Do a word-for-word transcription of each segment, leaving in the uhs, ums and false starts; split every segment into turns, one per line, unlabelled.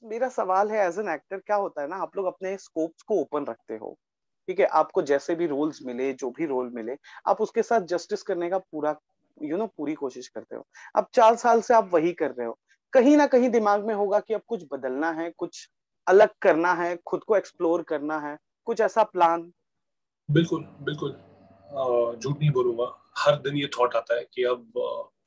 मेरा सवाल है, एज एन एक्टर क्या होता है ना, आप लोग अपने स्कोप्स को ओपन रखते हो, ठीक है, आपको जैसे भी रोल्स मिले, जो भी रोल मिले, आप उसके साथ जस्टिस करने का पूरा यू you नो know, पूरी कोशिश करते हो। अब चार साल से आप वही कर रहे हो, कहीं ना कहीं दिमाग में होगा कि अब कुछ बदलना है, कुछ अलग करना है, खुद को एक्सप्लोर करना है, कुछ ऐसा प्लान।
बिल्कुल बिल्कुल, अ, झूठ नहीं बोलूंगा, हर दिन ये थॉट आता है कि अब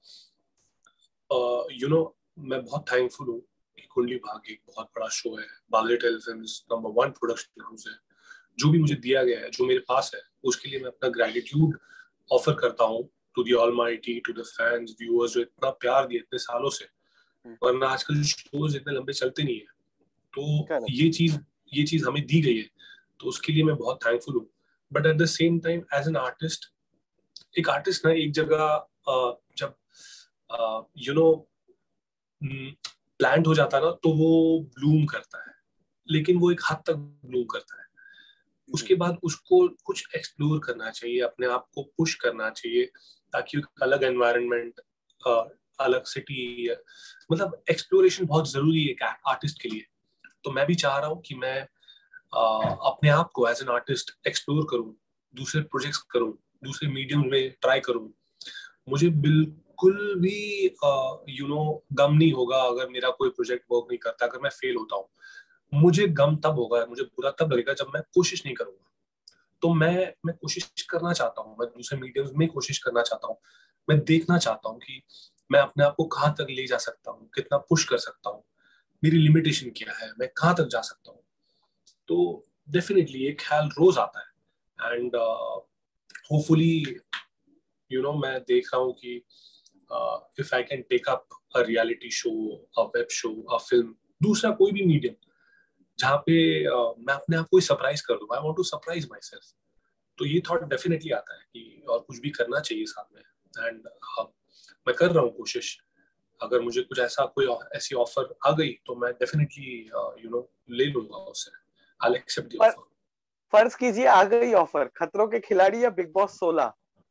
यू नो मैं बहुत थैंकफुल हूँ कि कुंडली भाग्य एक बहुत बड़ा शो है, Balaji telefilms number one production house है। जो भी मुझे दिया गया है, जो मेरे पास है, उसके लिए मैं अपना ग्रेटिट्यूड ऑफर करता हूँ to the almighty, to the fans viewers जो इतना प्यार दिए इतने सालों से। वरना आजकल शोज इतने लंबे चलते नहीं है, तो
करेक्ट।
ये चीज ये चीज हमें दी गई है, तो उसके लिए मैं बहुत थैंकफुल हूँ। But at the same time as an artist, एक आर्टिस्ट ना एक जगह अ, जब यू नो प्लांट हो जाता है ना, तो वो ब्लूम करता है, लेकिन वो एक हद तक ब्लूम करता है। उसके बाद उसको कुछ एक्सप्लोर करना चाहिए, अपने आप को पुश करना चाहिए, ताकि एक अलग एनवायरनमेंट, अलग सिटी, मतलब एक्सप्लोरेशन बहुत जरूरी है एक आर्टिस्ट के लिए। तो मैं भी चाह रहा हूँ कि मैं uh, अपने आप को एज एन आर्टिस्ट एक्सप्लोर करूँ, दूसरे प्रोजेक्ट्स करूँ, दूसरे मीडियम में ट्राई करूँ। मुझे बिल्कुल भी यू नो गम नहीं होगा अगर मेरा कोई प्रोजेक्ट वर्क नहीं करता, अगर मैं फेल होता हूँ। मुझे गम तब होगा, मुझे बुरा तब लगेगा जब मैं कोशिश नहीं करूंगा। तो मैं मैं कोशिश करना चाहता हूँ, मैं दूसरे मीडियम्स में कोशिश करना चाहता हूँ। मैं देखना चाहता हूँ कि मैं अपने आप को कहाँ तक ले जा सकता हूँ, कितना पुश कर सकता हूँ, मेरी लिमिटेशन क्या है, मैं कहाँ तक जा सकता हूँ। तो डेफिनेटली एक ख्याल रोज आता है, एंड होपफुली यू नो मैं देख रहा हूँ कि if I can take up a reality show, a web show, a film, दूसरा कोई भी मीडियम जहाँ पे uh, मैं अपने आप को सरप्राइज कर दूँ, I want to surprise myself. तो ये थॉट डेफिनेटली आता है कि और कुछ भी करना चाहिए साथ में, एंड uh, मैं कर रहा हूँ कोशिश। अगर मुझे कुछ ऐसा कोई ऐसी ऑफर आ गई तो मैं डेफिनेटली यू नो ले लूंगा उससे। आई एक्सेप्ट द
पर
ऑफर।
फर्ज कीजिए आ गई ऑफर, खतरों के खिलाड़ी या बिग बॉस सोलह?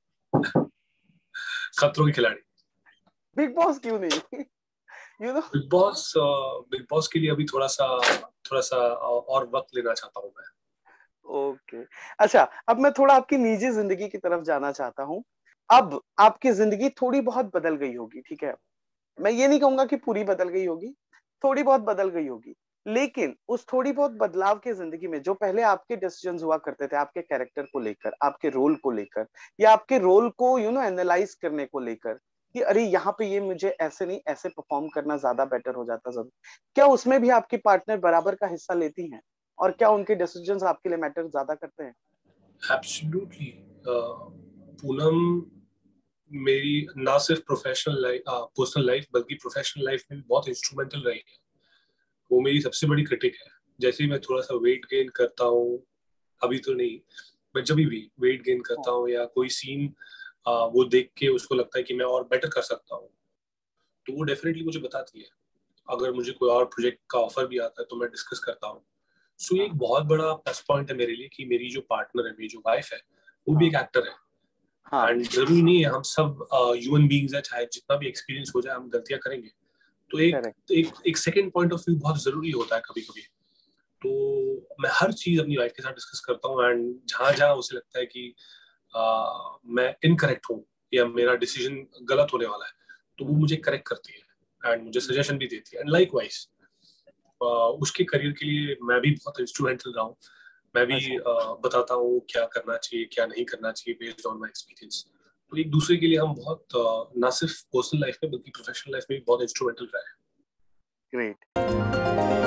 खतरों के खिलाड़ी।
बिग बॉस क्यों नहीं? You know.
Big boss, big boss के लिए अभी थोड़ा सा थोड़ा सा और वक्त लेना चाहता हूँ मैं।
ओके। अच्छा, अब मैं थोड़ा आपकी निजी जिंदगी की तरफ जाना चाहता हूँ। अब आपकी जिंदगी थोड़ी बहुत बदल गई होगी, ठीक है, मैं ये नहीं कहूंगा कि पूरी बदल गई होगी, थोड़ी बहुत बदल गई होगी। लेकिन उस थोड़ी बहुत बदलाव की जिंदगी में जो पहले आपके डिसीजंस हुआ करते थे, आपके कैरेक्टर को लेकर, आपके रोल को लेकर, या आपके रोल को यू नो एनालाइज करने को लेकर, कि अरे यहाँ पे ये मुझे ऐसे नहीं ऐसे परफॉर्म करना ज्यादा बेटर हो जाता जरूर, क्या उसमें भी आपकी पार्टनर बराबर का हिस्सा लेती हैं? और क्या उनके डिसीजंस आपके लिए मैटर ज्यादा करते हैं?
एब्सोल्युटली। पूनम मेरी ना सिर्फ प्रोफेशनल लाइफ, पर्सनल लाइफ, बल्कि प्रोफेशनल लाइफ में भी बहुत इंस्ट्रूमेंटल रही है। वो मेरी सबसे बड़ी क्रिटिक है। जैसे ही मैं थोड़ा सा वेट गेन करता हूँ, अभी तो नहीं, मैं जब भी वेट गेन करता हूँ या कोई सीन वो देख के उसको लगता है कि मैं और बेटर कर सकता हूँ, तो वो डेफिनेटली मुझे बताती है। अगर मुझे कोई और प्रोजेक्ट का ऑफर भी आता है तो मैं डिस्कस करता हूँ। सो ये
हाँ
एक बहुत बड़ा प्लस पॉइंट है मेरे लिए कि मेरी जो पार्टनर है, मेरी जो वाइफ है, वो भी
हाँ
एक एक्टर है।
हाँ।
एंड जरूरी नहीं है हम सब ह्यूमन बींग्स है, चाहे जितना भी एक्सपीरियंस हो जाए हम गलतियां करेंगे। तो एक
करेक्ट।
एक एक सेकंड पॉइंट ऑफ व्यू बहुत जरूरी होता है कभी कभी। तो मैं हर चीज अपनी वाइफ के साथ डिस्कस करता हूँ, एंड जहां जहां उसे लगता है कि आ, मैं इनकरेक्ट हूँ या मेरा डिसीजन गलत होने वाला है, तो वो मुझे करेक्ट करती है एंड मुझे सजेशन भी देती है। एंड लाइक वाइज उसके करियर के लिए मैं भी बहुत इंस्ट्रूमेंटल रहा हूँ। मैं भी
अच्छा।
uh, बताता हूँ क्या करना चाहिए क्या नहीं करना चाहिए बेस्ड ऑन माई एक्सपीरियंस। तो एक दूसरे के लिए हम बहुत uh, ना सिर्फ पर्सनल लाइफ में बल्कि प्रोफेशनल लाइफ में भी बहुत इंस्ट्रूमेंटल रहे हैं।
ग्रेट।